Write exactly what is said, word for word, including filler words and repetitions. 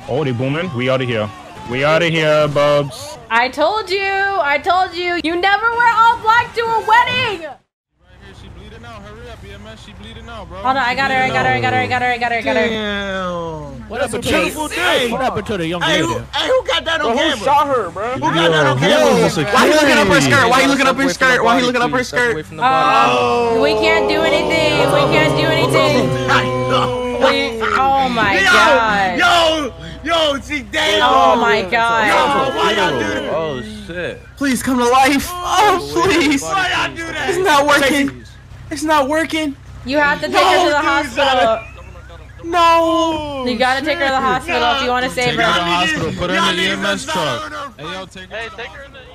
Oh, they booming. We out of here. We out of here, bubs. I told you. I told you. You never wear all black to a wedding. She bleeding out. Hurry up, B M S. She bleeding out, bro. Hold on. I got her. I got her. I got her. I got her. I got her. I got her. Damn. What happened to the What happened to the young Hey, lady? who, hey, who got that on Bro, camera? who shot her, bro? Who got that on camera? Why he looking up her skirt? Why he looking up her skirt? Why he looking up her skirt? Oh, we can't do anything. We can't do anything. We, oh my god. Yo, yo, she dead. Oh my god. Yo, why y'all do that? Oh, shit. Please come to life. Oh, please. Why y'all do that? It's not working. It's not working. You have to take her to the hospital. No. You gotta take her to the hospital if you want to save her. Take her to the hospital. Put her in the E M S truck. Hey, yo, take her. Hey, take her in the